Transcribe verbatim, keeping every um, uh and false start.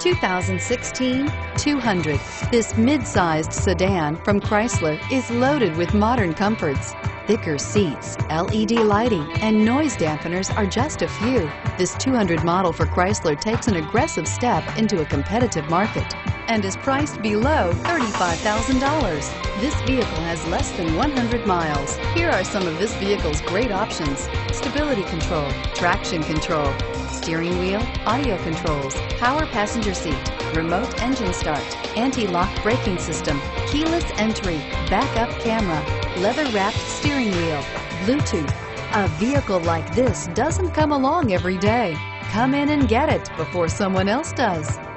two thousand sixteen two hundred. This mid-sized sedan from Chrysler is loaded with modern comforts. Thicker seats, L E D lighting, and noise dampeners are just a few. This two hundred model for Chrysler takes an aggressive step into a competitive market and is priced below thirty-five thousand dollars. This vehicle has less than one hundred miles. Here are some of this vehicle's great options: stability control, traction control, steering wheel audio controls, power passenger seat, remote engine start, anti-lock braking system, keyless entry, backup camera, leather-wrapped steering wheel, Bluetooth. A vehicle like this doesn't come along every day. Come in and get it before someone else does.